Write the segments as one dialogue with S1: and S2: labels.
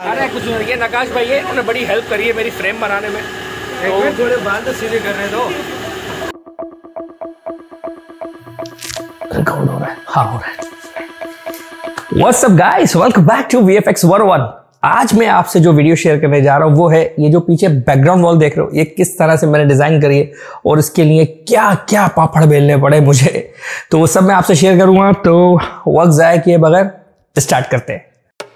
S1: अरे कुछ नहीं, ये नकाश भाई है, उन्होंने बड़ी हेल्प करी है मेरी फ्रेम बनाने में।
S2: तो थोड़े बाल तो सीधे करने दो।
S1: रिकॉर्ड हो रहा है? हाँ हो रहा है। What's up guys, welcome back to VFX 101। आज मैं आपसे जो वीडियो शेयर करने जा रहा हूँ वो है ये जो पीछे बैकग्राउंड वॉल देख रहे हो, ये किस तरह से मैंने डिजाइन करी है और इसके लिए क्या क्या पापड़ बेलने पड़े मुझे, तो वो सब मैं आपसे शेयर करूंगा। तो वक्त जाया किए बगैर स्टार्ट करते हैं।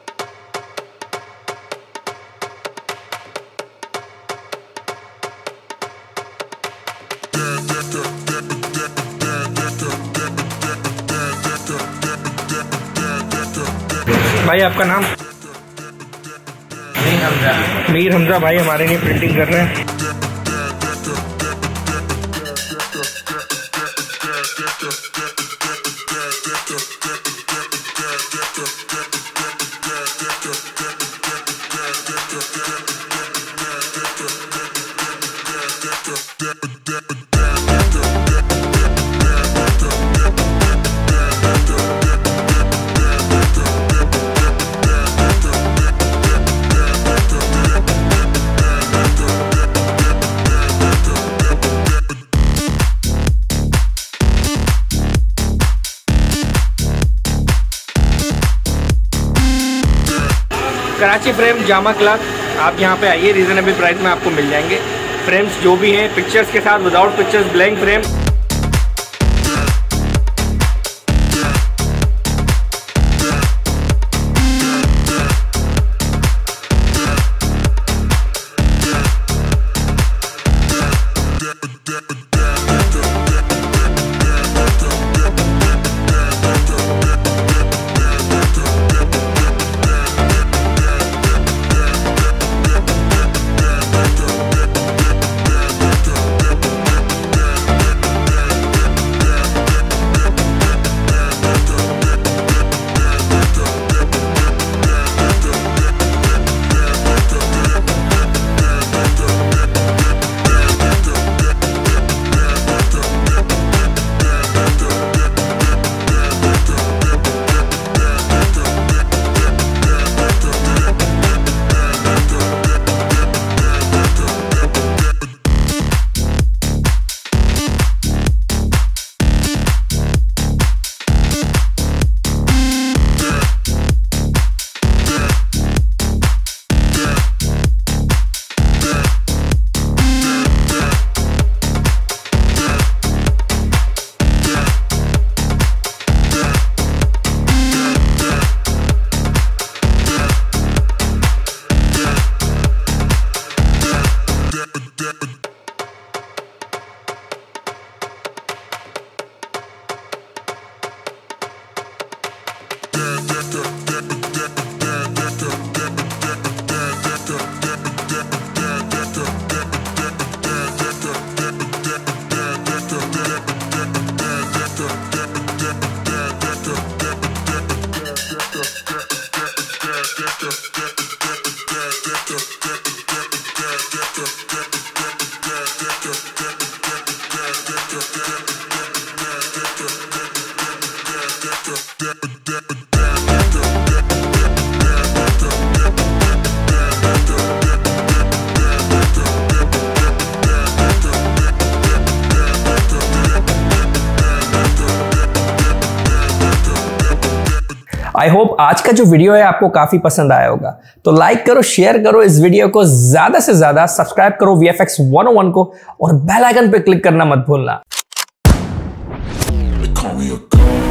S1: भाई आपका नाम? मीर हमजा भाई हमारे लिए प्रिंटिंग कर रहे हैं। कराची फ्रेम जामा क्लॉथ, आप यहाँ पे आइए, रीजनेबल प्राइस में आपको मिल जाएंगे फ्रेम्स जो भी हैं, पिक्चर्स के साथ, without pictures, blank frame. I hope आज का जो वीडियो है आपको काफी पसंद आया होगा, तो लाइक करो, शेयर करो इस वीडियो को, ज्यादा से ज्यादा सब्सक्राइब करो VFX 101 को और बेल आइकन पे क्लिक करना मत भूलना।